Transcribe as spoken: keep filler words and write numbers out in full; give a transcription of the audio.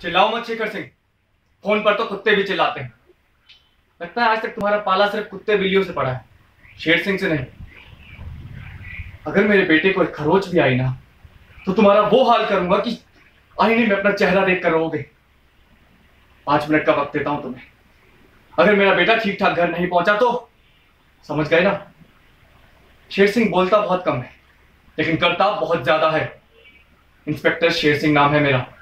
चिल्लाओ मत शेखर सिंह, फोन पर तो कुत्ते भी चिल्लाते हैं। लगता है आज तक तुम्हारा पाला सिर्फ कुत्ते बिल्लियों से पड़ा है, शेर सिंह से नहीं। अगर मेरे बेटे को एक खरोच भी आई ना तो तुम्हारा वो हाल करूंगा कि आईने में अपना चेहरा देख कर रोगे। पांच मिनट का वक्त देता हूं तुम्हें। अगर मेरा बेटा ठीक ठाक घर नहीं पहुंचा तो समझ गए ना। शेर सिंह बोलता बहुत कम है लेकिन करता बहुत ज्यादा है। इंस्पेक्टर शेर सिंह नाम है मेरा।